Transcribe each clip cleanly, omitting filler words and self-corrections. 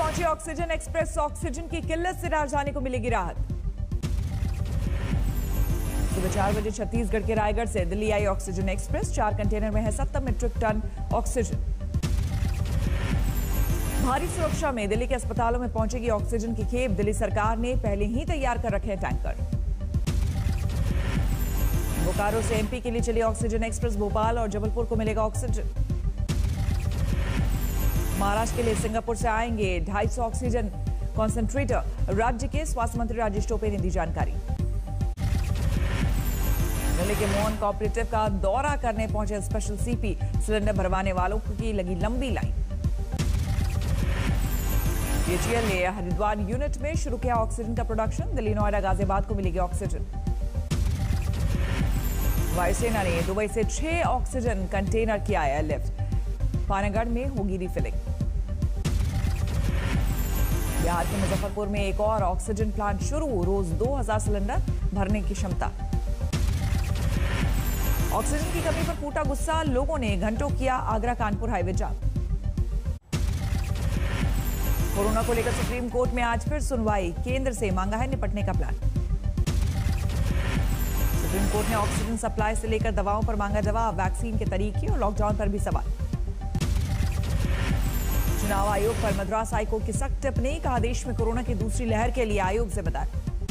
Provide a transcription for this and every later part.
पहुंची oxygen express. Oxygen की किल्लत से राजधानी को मिलेगी राहत। सुबह 4 बजे छत्तीसगढ़ के रायगढ़ से दिल्ली आई ऑक्सीजन एक्सप्रेस। 4 कंटेनर में है 70 मीट्रिक टन ऑक्सीजन। भारी सुरक्षा में दिल्ली के अस्पतालों में पहुंचेगी ऑक्सीजन की खेप। दिल्ली सरकार ने पहले ही तैयार कर रखे हैं टैंकर। बोकारो से एमपी के लिए चली ऑक्सीजन एक्सप्रेस। भोपाल और जबलपुर को मिलेगा ऑक्सीजन। महाराष्ट्र के लिए सिंगापुर से आएंगे 250 ऑक्सीजन कॉन्सेंट्रेटर। राज्य के स्वास्थ्य मंत्री राजेश टोपे ने दी जानकारी। दिल्ली के मोहन कोऑपरेटिव का दौरा करने पहुंचे स्पेशल सीपी। सिलेंडर भरवाने वालों की लगी लंबी लाइन। बीएचईएल ने हरिद्वार यूनिट में शुरू किया ऑक्सीजन का प्रोडक्शन। दिल्ली, नोएडा, गाजियाबाद को मिलेगी ऑक्सीजन। वायुसेना ने दुबई से 6 ऑक्सीजन कंटेनर किया एयरलिफ्ट। पानागढ़ में होगी रिफिलिंग। बिहार के मुजफ्फरपुर में एक और ऑक्सीजन प्लांट शुरू। रोज 2000 सिलेंडर भरने की क्षमता। ऑक्सीजन की कमी पर फूटा गुस्सा। लोगों ने घंटों किया Agra Kanpur highway jam. Corona को लेकर सुप्रीम कोर्ट में आज फिर सुनवाई। केंद्र से मांगा है निपटने का प्लान। सुप्रीम कोर्ट ने ऑक्सीजन सप्लाई से लेकर दवाओं पर मांगा जवाब। वैक्सीन के तरीके और लॉकडाउन पर भी सवाल। चुनाव आयोग पर मद्रास हाईकोर्ट की सख्त टिप्पणी। कहा देश में कोरोना की दूसरी लहर के लिए आयोग जिम्मेदार।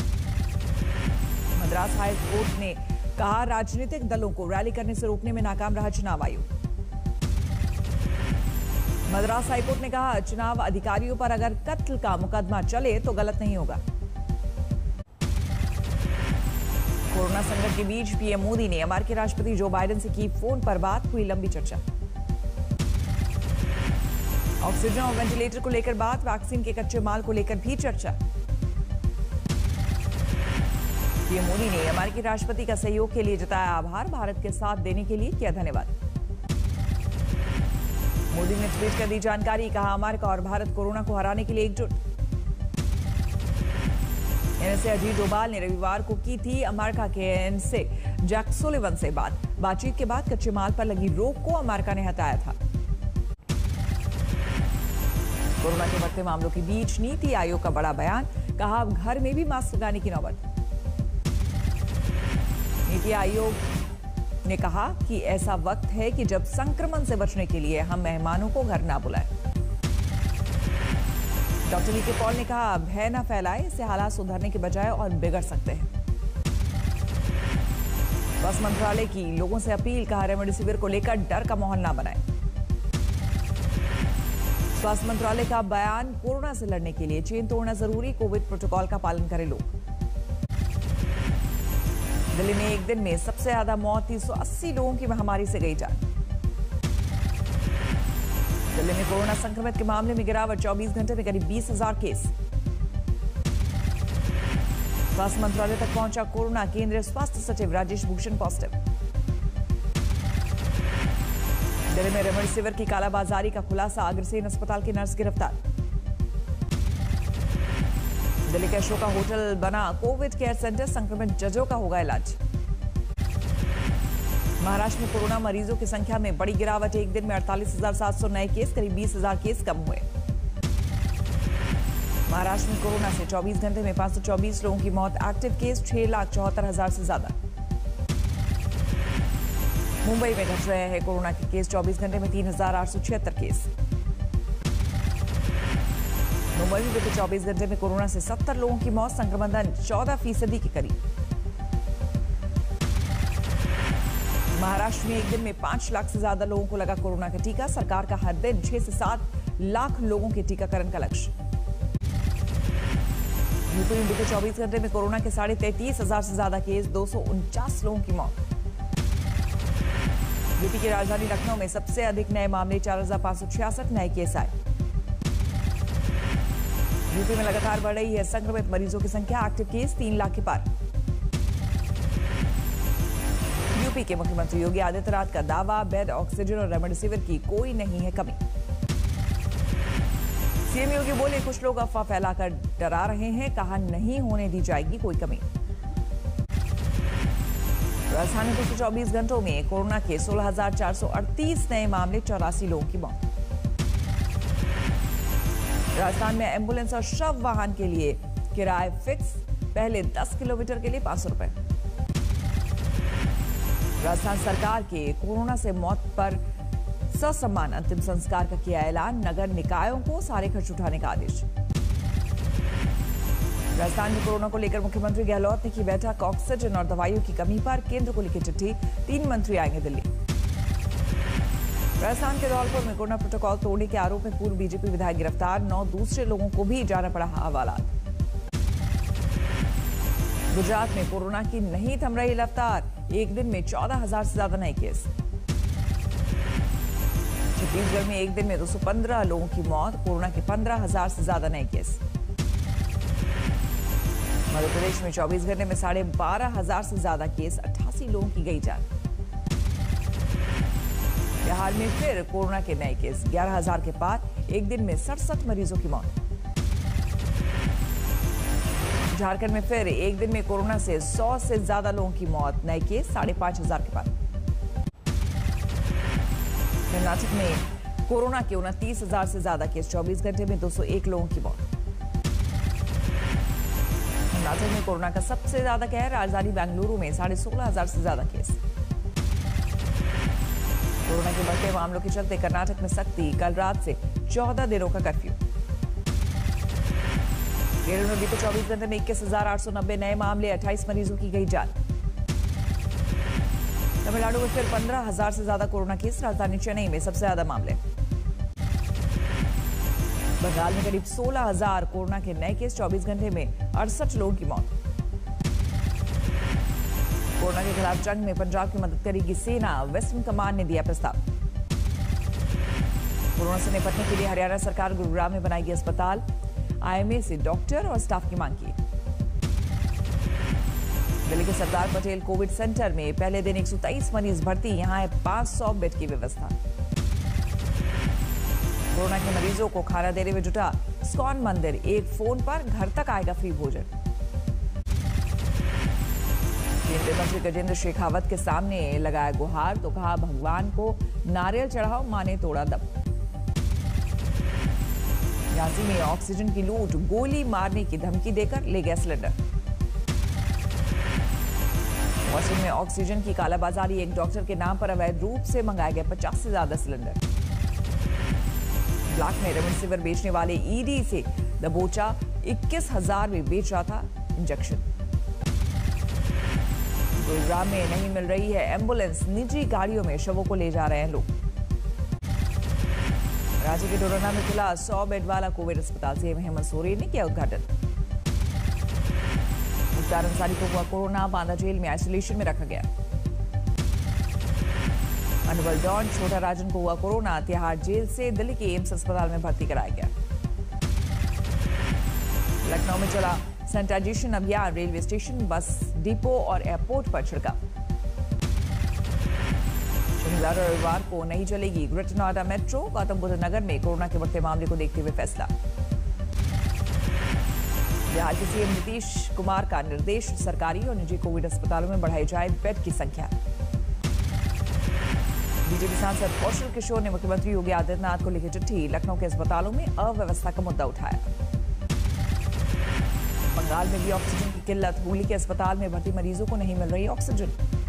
मद्रास हाईकोर्ट ने कहा राजनीतिक दलों को रैली करने से रोकने में नाकाम रहा चुनाव आयोग। मद्रास हाईकोर्ट ने कहा चुनाव अधिकारियों पर अगर कत्ल का मुकदमा चले तो गलत नहीं होगा। कोरोना संकट के बीच पीएम मोदी ने अमेरिकी राष्ट्रपति जो बाइडेन से की फोन पर बात। हुई लंबी चर्चा। ऑक्सीजन और वेंटिलेटर को लेकर बात। वैक्सीन के कच्चे माल को लेकर भी चर्चा। पीएम मोदी ने अमेरिकी राष्ट्रपति का सहयोग के लिए जताया आभार। भारत के साथ देने के लिए किया धन्यवाद। मोदी ने ट्वीट कर दी जानकारी। कहा अमेरिका और भारत कोरोना को हराने के लिए एकजुट। एनएसए अजीत डोभाल ने रविवार को की थी अमेरिका के एनएसए जैक सुलिवन से बातचीत के बाद कच्चे माल पर लगी रोक को अमेरिका ने हटाया था। कोरोना के बढ़ते मामलों के बीच नीति आयोग का बड़ा बयान। कहा अब घर में भी मास्क लगाने की नौबत। नीति आयोग ने कहा कि ऐसा वक्त है कि जब संक्रमण से बचने के लिए हम मेहमानों को घर ना बुलाएं। डॉक्टर वी के पॉल ने कहा भय न फैलाएं, इससे हालात सुधरने के बजाय और बिगड़ सकते हैं। स्वास्थ्य मंत्रालय की लोगों से अपील। कहा रेमडेसिविर को लेकर डर का माहौल ना बनाएं। स्वास्थ्य मंत्रालय का बयान। कोरोना से लड़ने के लिए चेन तोड़ना जरूरी। कोविड प्रोटोकॉल का पालन करें लोग। दिल्ली में एक दिन में सबसे ज्यादा मौत। 380 लोगों की महामारी से गई जान। दिल्ली में कोरोना संक्रमित के मामले में गिरावट। 24 घंटे में करीब 20,000 केस। स्वास्थ्य मंत्रालय तक पहुंचा कोरोना। केंद्रीय स्वास्थ्य सचिव राजेश भूषण पॉजिटिव। दिल्ली में रेमडेसिविर की कालाबाजारी का खुलासा। अग्रसेन अस्पताल के नर्स गिरफ्तार। दिल्ली के अशोका होटल बना कोविड केयर सेंटर। संक्रमित जजों का होगा इलाज। महाराष्ट्र में कोरोना मरीजों की संख्या में बड़ी गिरावट। एक दिन में 48,700 नए केस। करीब 20,000 केस कम हुए। महाराष्ट्र में कोरोना से 24 घंटे में 524 लोगों की मौत। एक्टिव केस 6,74,000 से ज्यादा। मुंबई में घट रहे हैं कोरोना के केस। 24 घंटे में 3,876 केस। मुंबई में बीते 24 घंटे में कोरोना से 70 लोगों की मौत। संक्रमण दर 14% के करीब। महाराष्ट्र में एक दिन में 5 लाख से ज्यादा लोगों को लगा कोरोना का टीका। सरकार का हर दिन 6 से 7 लाख लोगों के टीकाकरण का लक्ष्य। यूपी में बीते 24 घंटे में कोरोना के 33,500 से ज्यादा केस। 249 लोगों की मौत। यूपी की राजधानी लखनऊ में सबसे अधिक नए मामले। 4,566 नए केस आए। यूपी में लगातार बढ़ रही है संक्रमित मरीजों की संख्या। एक्टिव केस 3 लाख के पार। यूपी के मुख्यमंत्री योगी आदित्यनाथ का दावा। बेड, ऑक्सीजन और रेमडेसिविर की कोई नहीं है कमी। सीएम योगी बोले कुछ लोग अफवाह फैलाकर डरा रहे हैं। कहा नहीं होने दी जाएगी कोई कमी। राजधानी में पिछले 24 घंटों में कोरोना के 16,438 नए मामले। 84 लोगों की मौत। राजस्थान में एम्बुलेंस और शव वाहन के लिए किराए फिक्स, पहले 10 किलोमीटर के लिए 500 रुपए। राजस्थान सरकार के कोरोना से मौत पर ससम्मान अंतिम संस्कार का किया ऐलान, नगर निकायों को सारे खर्च उठाने का आदेश। राजस्थान में कोरोना को लेकर मुख्यमंत्री गहलोत ने की बैठक, ऑक्सीजन और दवाइयों की कमी पर केंद्र को लिखी चिट्ठी, 3 मंत्री आएंगे दिल्ली। राजस्थान के धौलपुर में कोरोना प्रोटोकॉल तोड़ने के आरोप में पूर्व बीजेपी विधायक गिरफ्तार, 9 दूसरे लोगों को भी जाना पड़ा हवालात। गुजरात में कोरोना की नहीं थम रही रफ्तार, एक दिन में 14,000 से ज्यादा नए केस। छत्तीसगढ़ में एक दिन में 215 लोगों की मौत, कोरोना के 15,000 से ज्यादा नए केस। मध्य प्रदेश में 24 घंटे में 12,500 से ज्यादा केस, 88 लोगों की गई जान। बिहार में फिर कोरोना के नए केस, 11,000 के पार, एक दिन में 67 मरीजों की मौत। झारखंड में फिर एक दिन में कोरोना से 100 से ज्यादा लोगों की मौत, नए केस 5,500 के पार। कर्नाटक में कोरोना के 29,000 से ज्यादा केस, 24 घंटे में 201 लोगों की मौत। कर्नाटक में कोरोना का सबसे ज्यादा कहर, राजधानी बेंगलुरु में 16,500 से ज्यादा केस। कोरोना के बढ़ते मामलों के चलते कर्नाटक में सख्ती, कल रात से 14 दिनों का कर्फ्यू। केरल में बीते 24 घंटे में 21,890 नए मामले, 28 मरीजों की गई जान। तमिलनाडु में फिर 15,000 से ज्यादा कोरोना केस, राजधानी चेन्नई में सबसे ज्यादा मामले। बंगाल में करीब 16,000 कोरोना के नए केस, 24 घंटे में 68 लोगों की मौत। कोरोना के खिलाफ जंग में पंजाब की मदद करेगी सेना, वेस्टर्न कमांड ने दिया प्रस्ताव। कोरोना से निपटने के लिए हरियाणा सरकार गुरुग्राम में बनाएगी अस्पताल, आईएमए से डॉक्टर और स्टाफ की मांग की। दिल्ली के सरदार पटेल कोविड सेंटर में पहले दिन 123 मरीज भर्ती, यहां है 500 बेड की व्यवस्था। कोरोना के मरीजों को खाना देने में जुटा इस्कॉन मंदिर, एक फोन पर घर तक आएगा फ्री भोजन। केंद्रीय मंत्री गजेंद्र शेखावत के सामने लगाया गुहार, तो कहा भगवान को नारियल चढ़ाओ, माने तोड़ा दम। झांसी में ऑक्सीजन की लूट, गोली मारने की धमकी देकर ले गया सिलेंडर। वॉशिंग में ऑक्सीजन की कालाबाजारी, एक डॉक्टर के नाम पर अवैध रूप से मंगाया गया 50 से ज्यादा सिलेंडर। ब्लॉक में रेमडेसिविर बेचने वाले ईडी से दबोचा, 21,000 में बेच रहा था इंजेक्शन। गुरुग्राम में नहीं मिल रही है एम्बुलेंस, निजी गाड़ियों में शवों को ले जा रहे हैं लोग। रांची के डोरना में खुला 100 बेड वाला कोविड अस्पताल, सीएम हेमंत सोरेन ने किया उद्घाटन। मुख्तार अंसारी को हुआ कोरोना, बांदा जेल में आइसोलेशन में रखा गया। अनवल डॉन छोटा राजन को हुआ कोरोना, तिहाड़ जेल से दिल्ली के एम्स अस्पताल में भर्ती कराया गया। लखनऊ में चला सैनिटाइजेशन अभियान, रेलवे स्टेशन, बस डिपो और एयरपोर्ट पर छिड़काव। शनिवार और रविवार को नहीं चलेगी ग्रेटर नोएडा मेट्रो, गौतम बुद्ध नगर में कोरोना के बढ़ते मामले को देखते हुए फैसला। बिहार के सीएम नीतीश कुमार का निर्देश, सरकारी और निजी कोविड अस्पतालों में बढ़ाई जाए बेड की संख्या। बीजेपी सांसद कौशल किशोर ने मुख्यमंत्री योगी आदित्यनाथ को लिखी चिट्ठी, लखनऊ के अस्पतालों में अव्यवस्था का मुद्दा उठाया। बंगाल में भी ऑक्सीजन की किल्लत, हुगली के अस्पताल में भर्ती मरीजों को नहीं मिल रही ऑक्सीजन।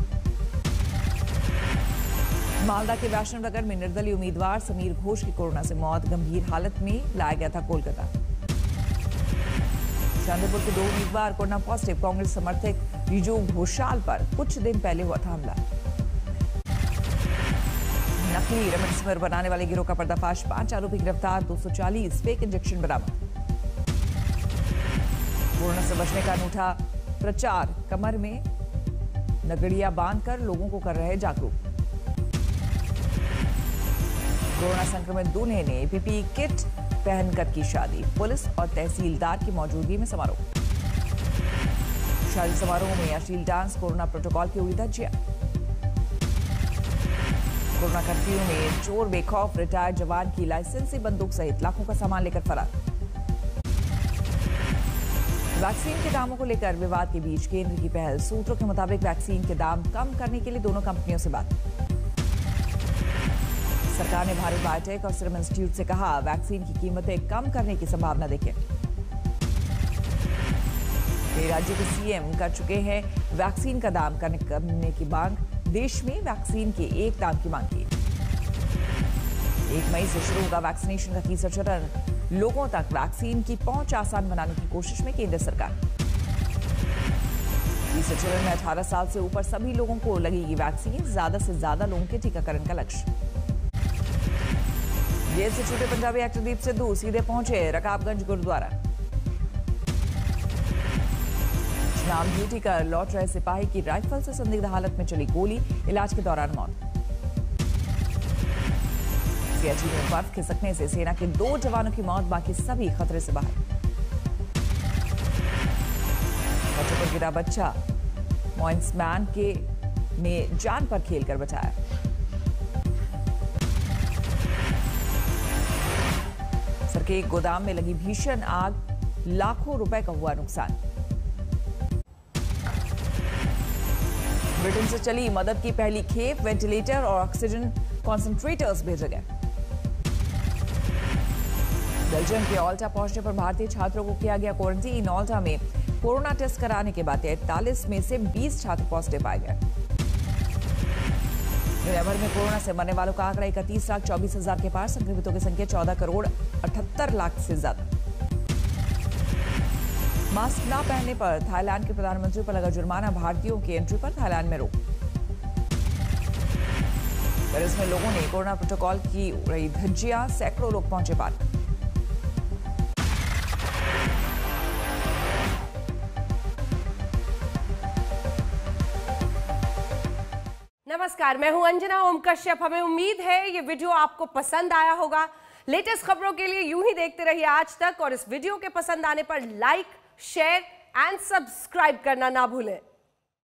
मालदा के वैष्णवनगर में निर्दलीय उम्मीदवार समीर घोष की कोरोना से मौत, गंभीर हालत में लाया गया था कोलकाता। चांदीपुर के 2 उम्मीदवार कोरोना पॉजिटिव, कांग्रेस समर्थक रिजू घोषाल पर कुछ दिन पहले हुआ था हमला। नकली रेमडेसिविर बनाने वाले गिरोह का पर्दाफाश, 5 आरोपी गिरफ्तार, 240 फेक इंजेक्शन बरामद। कोरोना से बचने का अनूठा प्रचार, कमर में नगड़िया बांधकर लोगों को कर रहे जागरूक। कोरोना संक्रमित दूल्हे ने पीपीई किट पहनकर की शादी, पुलिस और तहसीलदार की मौजूदगी में समारोह। शादी समारोह में अश्लील डांस, कोरोना प्रोटोकॉल की उड़ी धज्जियां। कोरोना कर्फ्यू में चोर बेखौफ, रिटायर्ड जवान की लाइसेंसी बंदूक सहित लाखों का सामान लेकर फरार। वैक्सीन के दामों को लेकर विवाद के बीच केंद्र की पहल, सूत्रों के मुताबिक वैक्सीन के दाम कम करने के लिए दोनों कंपनियों से बात। सरकार ने भारत बायोटेक और सीरम इंस्टीट्यूट से कहा वैक्सीन की कीमतें कम करने की संभावना देखें। कई राज्यों के सीएम कर चुके हैं वैक्सीन का दाम करने की मांग। देश में वैक्सीन के एक दाम की मांग की। 1 मई से शुरू होगा वैक्सीनेशन का तीसरा चरण। लोगों तक वैक्सीन की पहुंच आसान बनाने की कोशिश में केंद्र सरकार। तीसरे चरण में 18 साल से ऊपर सभी लोगों को लगेगी वैक्सीन। ज्यादा से ज्यादा लोगों के टीकाकरण का लक्ष्य। जेल से छूटे पंजाबी एक्टर दीप सिद्धू सीधे पहुंचे रकाबगंज गुरुद्वारा। नाम ड्यूटी कर लौट रहे सिपाही की राइफल से संदिग्ध हालत में चली गोली, इलाज के दौरान मौत। सियाचिन में बर्फ खिसकने से सेना के 2 जवानों की मौत, बाकी सभी खतरे से बाहर। बच्चों पर गिरा बच्चा, मॉइंसमैन ने जान पर खेलकर बचाया। सर के एक गोदाम में लगी भीषण आग, लाखों रुपए का हुआ नुकसान। ब्रिटेन से चली मदद की पहली खेप, वेंटिलेटर और ऑक्सीजन कॉन्सेंट्रेटर्स भेजे गए। बेल्जियम के ऑल्टा पहुंचने पर भारतीय छात्रों को किया गया क्वारंटीन। ऑल्टा में कोरोना टेस्ट कराने के बाद 43 में से 20 छात्र पॉजिटिव पाए गए। दुनिया भर में कोरोना से मरने वालों का आंकड़ा 31,24,000 के पार। संक्रमितों की संख्या 14,78,00,000 से ज्यादा। मास्क न पहनने पर थाईलैंड के प्रधानमंत्री पर लगा जुर्माना। भारतीयों की एंट्री पर थाईलैंड में रोक। पेरिस में लोगों ने कोरोना प्रोटोकॉल की उड़ाई धज्जियां, सैकड़ों लोग पहुंचे पार्क। नमस्कार, मैं हूं अंजना ओम कश्यप। हमें उम्मीद है ये वीडियो आपको पसंद आया होगा। लेटेस्ट खबरों के लिए यूं ही देखते रहिए आज तक और इस वीडियो के पसंद आने पर लाइक, शेयर एंड सब्सक्राइब करना ना भूलें।